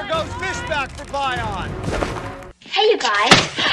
There goes Fishbach for Bion. Hey, you guys.